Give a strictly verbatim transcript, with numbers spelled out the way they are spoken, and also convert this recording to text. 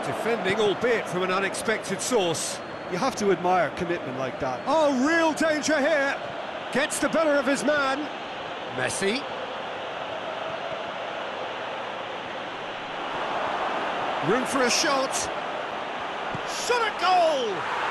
Defending, albeit from an unexpected source. You have to admire commitment like that. Oh, real danger here. Gets the better of his man. Messi. Room for a shot. Shot at goal!